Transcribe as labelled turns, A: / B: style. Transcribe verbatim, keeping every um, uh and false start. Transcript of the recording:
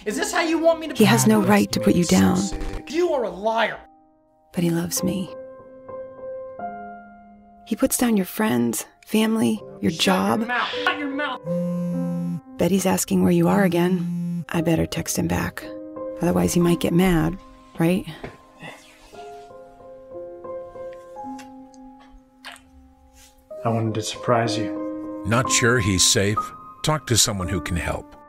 A: Is this how you want me to...
B: He has no right to put you down.
A: You are a liar.
B: But he loves me. He puts down your friends, family, your job.
A: Shut your mouth. Shut your mouth.
B: Bet he's asking where you are again. I better text him back. Otherwise he might get mad, right?
C: I wanted to surprise you.
D: Not sure he's safe? Talk to someone who can help.